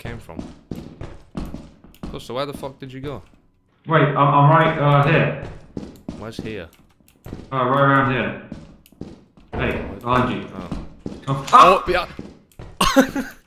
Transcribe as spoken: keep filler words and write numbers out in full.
came from. So where the fuck did you go? Wait, I'm, I'm right uh, here. Where's here? Uh, right around here. Hey, behind you. Oh. Oh, Oh, yeah.